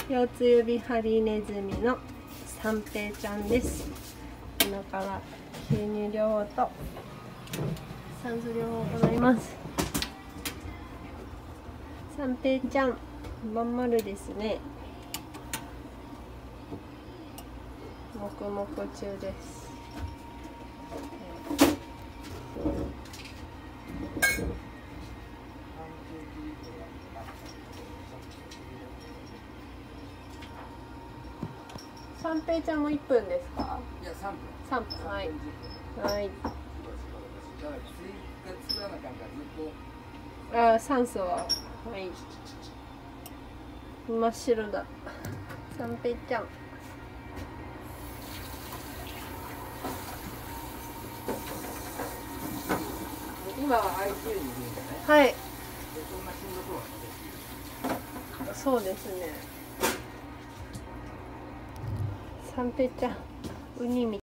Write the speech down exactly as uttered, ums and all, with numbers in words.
腰椎指ハリネズミの三平ちゃんです。今から吸入療法と酸素療法を行います。三平ちゃん、まん丸ですね。黙々中です。三平ちゃんも一分ですか？ いや、三分。 三分、はい。はい。ああ、酸素は、はい。真っ白だ。三平ちゃん。 今は アイシーユー にいるんじゃない？ はい。そうですね。三平ちゃん、ウニみ